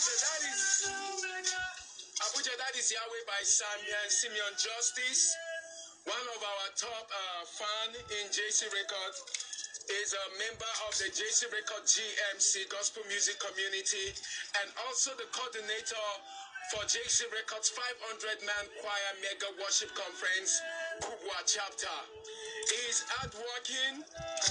Abuja, that is Yahweh by Simeon Justice. One of our top fan in JC Records is a member of the JC Record GMC Gospel Music Community and also the coordinator for JC Records 500-man choir mega worship conference, Kubwa chapter. He's hardworking,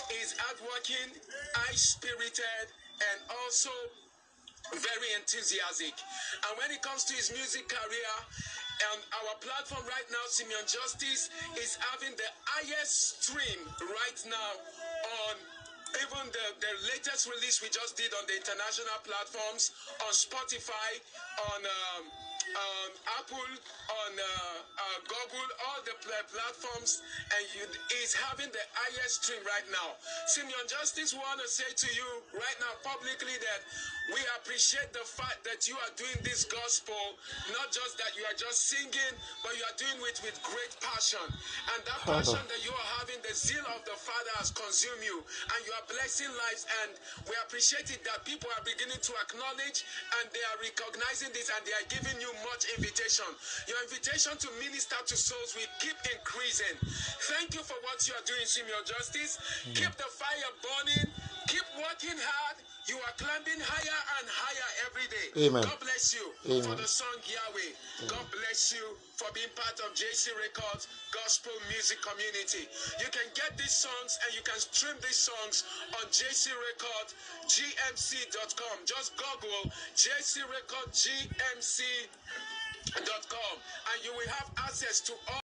high-spirited, and also very enthusiastic. And when it comes to his music career, our platform right now, Simeon Justice, is having the highest stream right now on even the latest release we just did on the international platforms, on Spotify, on Apple, on Google, all the platforms, and is having the highest stream right now. Simeon Justice want to say to you right now publicly that we appreciate the fact that you are doing this gospel, not just that you are just singing, but you are doing it with great passion. And that passion that you are having, the zeal of the Father has consumed you, and you are blessing lives. And we appreciate it that people are beginning to acknowledge, and they are recognizing this, and they are giving you much invitation. Your invitation to minister to souls will keep increasing. Thank you for what you are doing, Simeon Justice. Keep the fire burning. Keep working hard. You are climbing higher and higher every day. Amen. God bless you for the song Yahweh. God bless you for being part of JC Records Gospel Music Community. You can get these songs and you can stream these songs on JC Records GMC.com. Just Google JC Records GMC.com and you will have access to all